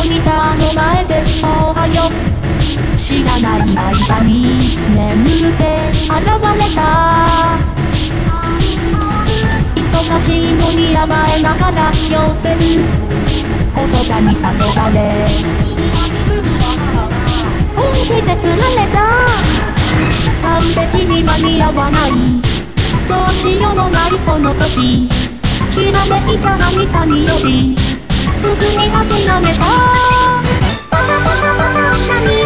モニターの前でおはよう。知らない間に眠って現れた。忙しいのに甘えながら寄せる言葉に誘われ、本気で釣られた。完璧に間に合わない、どうしようもないその時、ひらめいた何かによりすぐに諦めた。バカバカバカ何